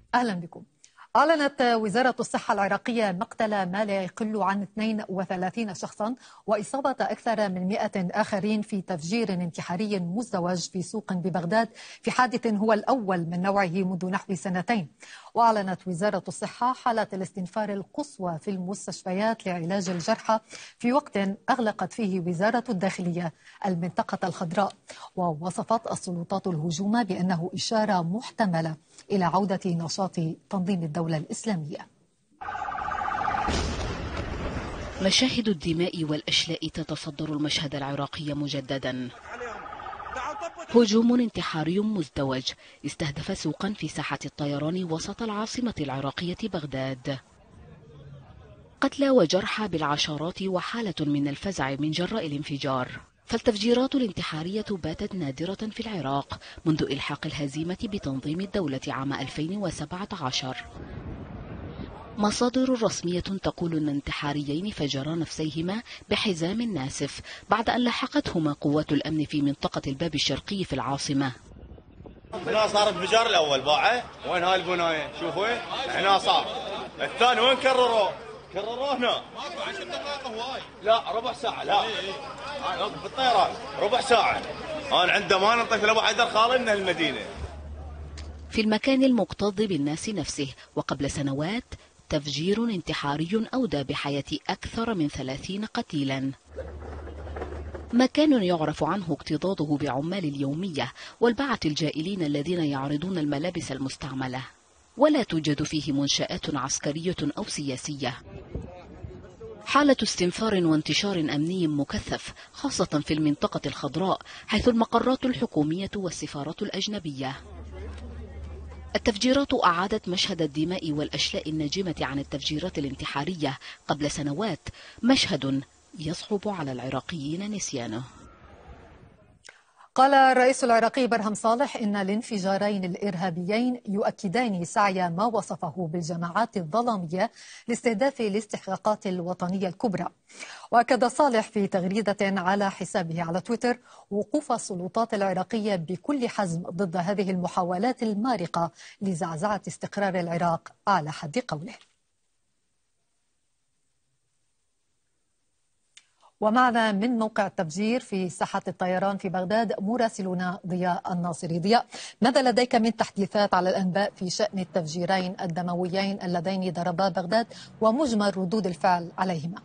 أهلا بكم. أعلنت وزارة الصحة العراقية مقتل ما لا يقل عن 32 شخصا وإصابة أكثر من 100 آخرين في تفجير انتحاري مزدوج في سوق ببغداد، في حادث هو الأول من نوعه منذ نحو سنتين. وأعلنت وزارة الصحة حالة الاستنفار القصوى في المستشفيات لعلاج الجرحى في وقت أغلقت فيه وزارة الداخلية المنطقة الخضراء. ووصفت السلطات الهجوم بأنه إشارة محتملة إلى عودة نشاط تنظيم الدولة الإسلامية. مشاهد الدماء والأشلاء تتصدر المشهد العراقي مجددا. هجوم انتحاري مزدوج استهدف سوقا في ساحة الطيران وسط العاصمة العراقية بغداد. قتلى وجرحى بالعشرات وحالة من الفزع من جراء الانفجار. فالتفجيرات الانتحارية باتت نادرة في العراق منذ إلحاق الهزيمة بتنظيم الدولة عام 2017. مصادر رسمية تقول أن انتحاريين فجرا نفسيهما بحزام ناسف بعد أن لحقتهما قوات الأمن في منطقة الباب الشرقي في العاصمة. هنا صار انفجار الأول باعه، وين هاي البناية؟ شوفوا هنا صار. الثاني وين كرروه هنا. 10 دقائق هواي. لا ربع ساعة لا. في الطيران ربع ساعة. أنا عند ما نطيت لأبو حيدر خالي من المدينة. في المكان المكتظ بالناس نفسه، وقبل سنوات تفجير انتحاري أودى بحياة أكثر من 30 قتيلا. مكان يعرف عنه اكتظاظه بعمال اليومية والبعث الجائلين الذين يعرضون الملابس المستعملة، ولا توجد فيه منشآت عسكرية أو سياسية. حالة استنفار وانتشار أمني مكثف خاصة في المنطقة الخضراء حيث المقرات الحكومية والسفارات الأجنبية. التفجيرات أعادت مشهد الدماء والأشلاء الناجمة عن التفجيرات الانتحارية قبل سنوات، مشهد يصعب على العراقيين نسيانه. قال الرئيس العراقي برهم صالح إن الانفجارين الإرهابيين يؤكدان سعي ما وصفه بالجماعات الظلامية لاستهداف الاستحقاقات الوطنية الكبرى. وأكد صالح في تغريدة على حسابه على تويتر وقوف السلطات العراقية بكل حزم ضد هذه المحاولات المارقة لزعزعة استقرار العراق على حد قوله. ومعنا من موقع التفجير في ساحة الطيران في بغداد مراسلنا ضياء الناصري. ضياء، ماذا لديك من تحديثات على الأنباء في شأن التفجيرين الدمويين اللذين ضربا بغداد ومجمل ردود الفعل عليهما؟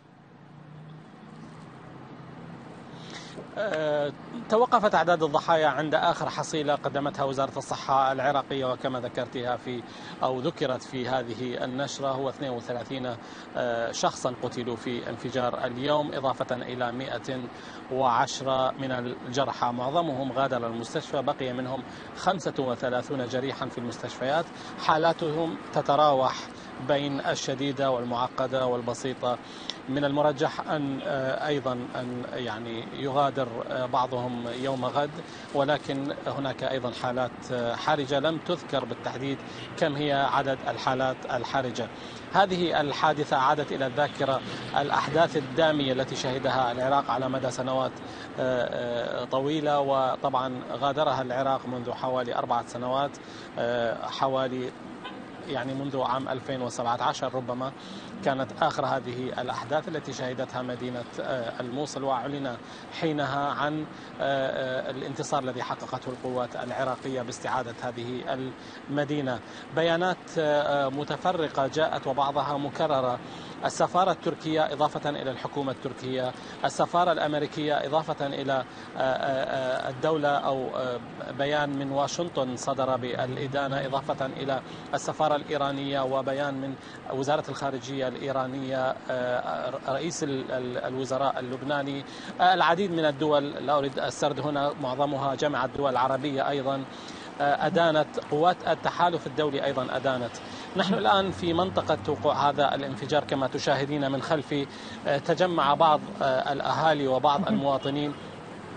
توقفت أعداد الضحايا عند آخر حصيلة قدمتها وزارة الصحة العراقية، وكما ذكرتها أو ذكرت في هذه النشرة هو 32 شخصا قتلوا في انفجار اليوم، إضافة إلى 110 من الجرحى، معظمهم غادر المستشفى، بقي منهم 35 جريحا في المستشفيات، حالاتهم تتراوح بين الشديدة والمعقدة والبسيطة. من المرجح أن يعني يغادر بعضهم يوم غد، ولكن هناك أيضا حالات حرجة لم تذكر بالتحديد كم هي عدد الحالات الحرجة. هذه الحادثة عادت إلى الذاكرة الأحداث الدامية التي شهدها العراق على مدى سنوات طويلة، وطبعا غادرها العراق منذ حوالي 4 سنوات، حوالي يعني منذ عام 2017 ربما كانت آخر هذه الأحداث التي شهدتها مدينة الموصل، وأعلن حينها عن الانتصار الذي حققته القوات العراقية باستعادة هذه المدينة. بيانات متفرقة جاءت وبعضها مكررة. السفارة التركية إضافة إلى الحكومة التركية، السفارة الأمريكية إضافة إلى الدولة أو بيان من واشنطن صدر بالإدانة، إضافة إلى السفارة الإيرانية وبيان من وزارة الخارجية الإيرانية، رئيس الوزراء اللبناني، العديد من الدول لا أريد السرد هنا، معظمها جامعة الدول العربية أيضا أدانت، قوات التحالف الدولي أيضا أدانت. نحن الآن في منطقة وقوع هذا الانفجار كما تشاهدين من خلفي، تجمع بعض الأهالي وبعض المواطنين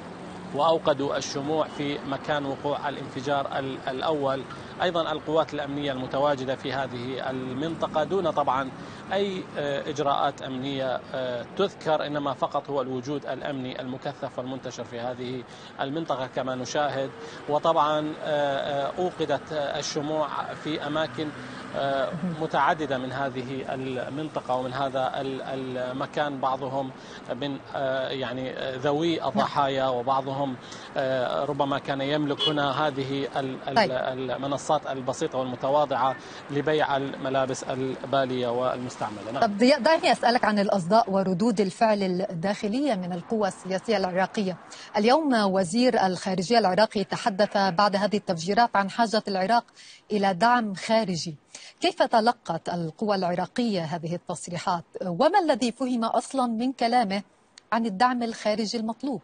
وأوقدوا الشموع في مكان وقوع الانفجار الأول. أيضا القوات الأمنية المتواجدة في هذه المنطقة دون طبعا أي إجراءات أمنية تذكر، إنما فقط هو الوجود الأمني المكثف والمنتشر في هذه المنطقة كما نشاهد. وطبعا أوقدت الشموع في أماكن متعددة من هذه المنطقة ومن هذا المكان، بعضهم من يعني ذوي الضحايا وبعضهم ربما كان يملك هنا هذه المنصات البسيطة والمتواضعة لبيع الملابس البالية والمستعملة. طب ضياء، دعني أسألك عن الأصداء وردود الفعل الداخلية من القوى السياسية العراقية. اليوم وزير الخارجية العراقي تحدث بعد هذه التفجيرات عن حاجة العراق إلى دعم خارجي. كيف تلقت القوى العراقية هذه التصريحات؟ وما الذي فهم أصلا من كلامه عن الدعم الخارجي المطلوب؟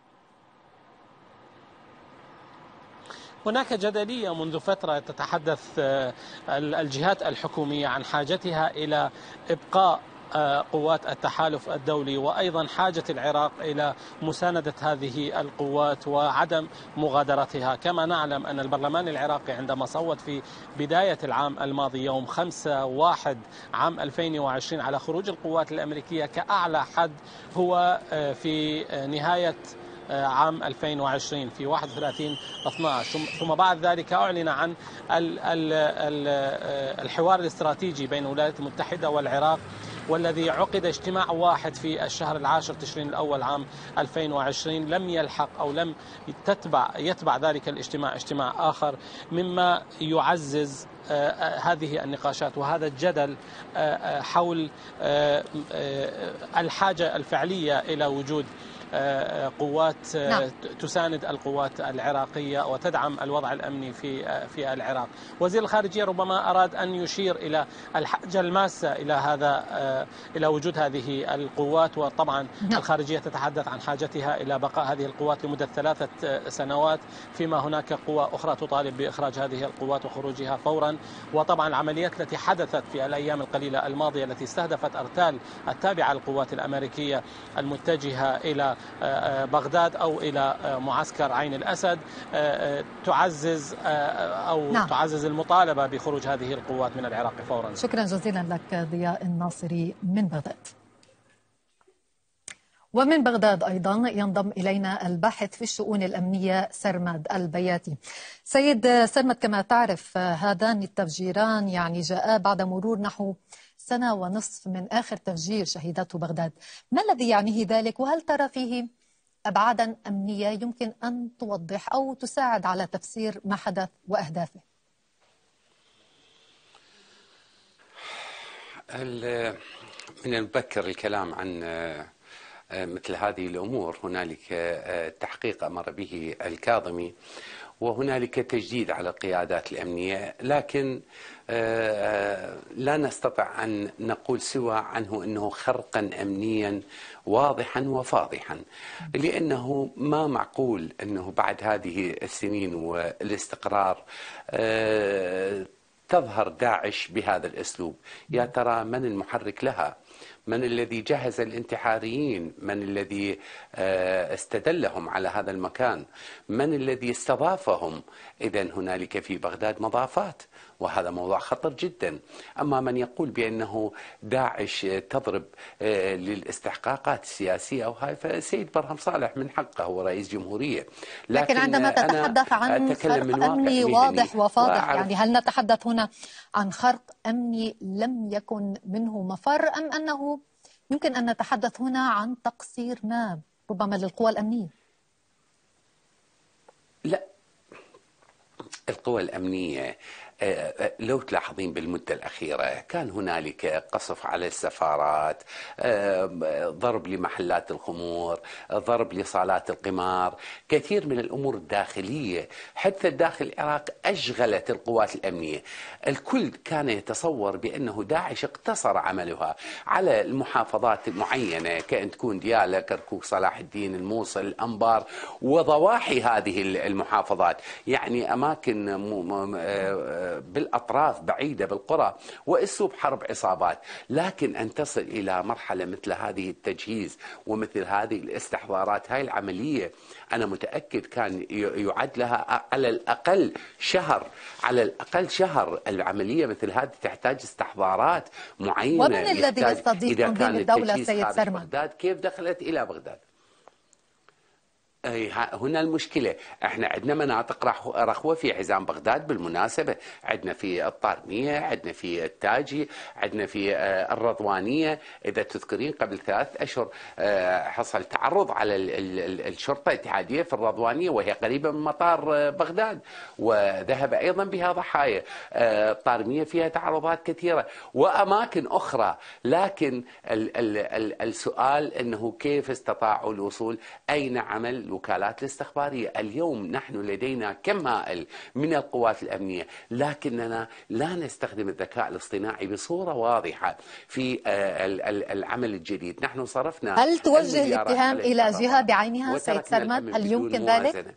هناك جدلية منذ فترة تتحدث الجهات الحكومية عن حاجتها إلى إبقاء قوات التحالف الدولي، وأيضا حاجة العراق إلى مساندة هذه القوات وعدم مغادرتها. كما نعلم أن البرلمان العراقي عندما صوت في بداية العام الماضي يوم 5/1 عام 2020 على خروج القوات الأمريكية كأعلى حد هو في نهاية عام 2020 في 31/12، ثم بعد ذلك أعلن عن الحوار الاستراتيجي بين الولايات المتحدة والعراق، والذي عقد اجتماع واحد في الشهر العاشر تشرين الأول عام 2020. لم يلحق أو لم يتبع ذلك الاجتماع اجتماع آخر، مما يعزز هذه النقاشات وهذا الجدل حول الحاجة الفعلية إلى وجود قوات تساند القوات العراقية وتدعم الوضع الأمني في العراق. وزير الخارجية ربما أراد أن يشير إلى الحاجة الماسة إلى وجود هذه القوات، وطبعا الخارجية تتحدث عن حاجتها إلى بقاء هذه القوات لمدة 3 سنوات، فيما هناك قوى أخرى تطالب بإخراج هذه القوات وخروجها فورا. وطبعا العمليات التي حدثت في الأيام القليلة الماضية التي استهدفت أرتال التابعة للقوات الأمريكية المتجهة إلى بغداد أو إلى معسكر عين الأسد تعزز تعزز المطالبة بخروج هذه القوات من العراق فورا. شكرا جزيلا لك ضياء الناصري من بغداد. ومن بغداد أيضا ينضم إلينا الباحث في الشؤون الأمنية سرمد البياتي. سيد سرمد، كما تعرف هذان التفجيران يعني جاءا بعد مرور نحو 1.5 سنة من آخر تفجير شهدته بغداد. ما الذي يعنيه ذلك، وهل ترى فيه أبعادا أمنية يمكن أن توضح أو تساعد على تفسير ما حدث وأهدافه؟ من المبكر الكلام عن مثل هذه الأمور. هنالك تحقيق أمر به الكاظمي وهنالك تجديد على القيادات الأمنية، لكن لا نستطيع أن نقول سوى عنه أنه خرقا أمنيا واضحا وفاضحا، لأنه ما معقول أنه بعد هذه السنين والاستقرار تظهر داعش بهذا الأسلوب. يا ترى من المحرك لها؟ من الذي جهز الانتحاريين؟ من الذي استدلهم على هذا المكان؟ من الذي استضافهم؟ إذن هنالك في بغداد مضافات، وهذا موضوع خطر جدا. أما من يقول بأنه داعش تضرب للاستحقاقات السياسية أو هاي، فسيد برهم صالح من حقه، هو رئيس جمهورية. لكن عندما تتحدث عن خرق أمني واضح وفاضح، يعني هل نتحدث هنا عن خرق أمني لم يكن منه مفر، أم أنه يمكن أن نتحدث هنا عن تقصير ما ربما للقوى الأمنية؟ لا، القوى الأمنية لو تلاحظين بالمدة الأخيرة كان هنالك قصف على السفارات، ضرب لمحلات الخمور، ضرب لصالات القمار، كثير من الأمور الداخلية حتى داخل العراق أشغلت القوات الأمنية. الكل كان يتصور بأنه داعش اقتصر عملها على المحافظات المعينة، كأن تكون ديالى، كركوك، صلاح الدين، الموصل، الأنبار وضواحي هذه المحافظات، يعني أماكن أماكن بالأطراف بعيدة بالقرى وأسلوب حرب عصابات. لكن أن تصل إلى مرحلة مثل هذه التجهيز ومثل هذه الاستحضارات، هاي العملية أنا متأكد كان يعد لها على الأقل شهر، على الأقل شهر. العملية مثل هذه تحتاج استحضارات معينة. ومن الذي يستضيف تنظيم الدولة سيد سرمد؟ بغداد كيف دخلت إلى بغداد؟ هنا المشكلة. احنا عندنا مناطق رخوة في حزام بغداد بالمناسبة، عندنا في الطارمية، عندنا في التاجي، عندنا في الرضوانية. إذا تذكرين قبل 3 أشهر حصل تعرض على الشرطة الاتحادية في الرضوانية وهي قريبة من مطار بغداد، وذهب أيضا بها ضحايا. الطارمية فيها تعرضات كثيرة وأماكن أخرى. لكن السؤال أنه كيف استطاعوا الوصول؟ أين عمل الوكالات الاستخبارية؟ اليوم نحن لدينا كم هائل من القوات الأمنية، لكننا لا نستخدم الذكاء الاصطناعي بصورة واضحة في العمل الجديد. نحن صرفنا. هل توجه الاتهام إلى جهة بعينها سيد سرمد؟ هل يمكن ذلك؟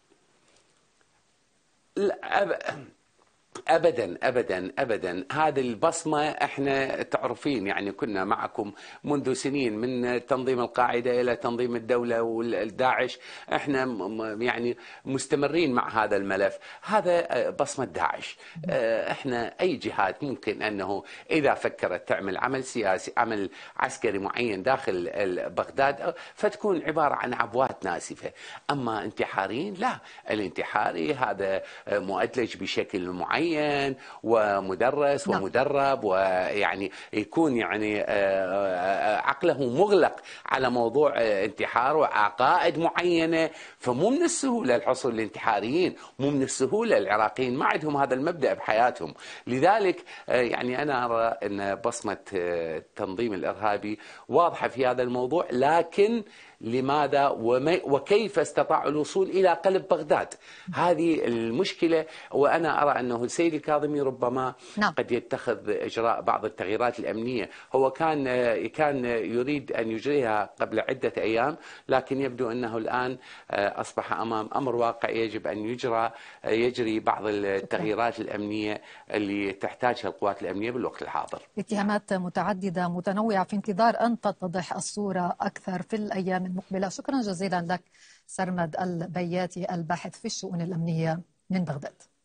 لا أبدا أبدا أبدا. هذه البصمة احنا تعرفين، يعني كنا معكم منذ سنين من تنظيم القاعدة إلى تنظيم الدولة والداعش، احنا يعني مستمرين مع هذا الملف. هذا بصمة داعش. احنا أي جهات ممكن أنه إذا فكرت تعمل عمل سياسي، عمل عسكري معين داخل بغداد، فتكون عبارة عن عبوات ناسفة. أما انتحاريين لا، الانتحاري هذا مؤدلج بشكل معين ومدرس ومدرب، ويعني يكون يعني عقله مغلق على موضوع انتحار وعقائد معينة. فمو من السهولة الحصول للانتحاريين، مو من السهولة. العراقيين ما عندهم هذا المبدأ بحياتهم. لذلك يعني أنا أرى أن بصمة التنظيم الإرهابي واضحة في هذا الموضوع. لكن لماذا وكيف استطاعوا الوصول إلى قلب بغداد؟ هذه المشكلة. وأنا أرى أنه السيد الكاظمي ربما قد يتخذ إجراء بعض التغييرات الأمنية. هو كان يريد أن يجريها قبل عدة أيام، لكن يبدو أنه الآن أصبح أمام أمر واقع يجب أن يجري بعض التغييرات الأمنية اللي تحتاجها القوات الأمنية بالوقت الحاضر. اتهامات متعددة متنوعة في انتظار أن تتضح الصورة أكثر في الأيام المقبلة. شكرا جزيلا لك سرمد البياتي، الباحث في الشؤون الأمنية من بغداد.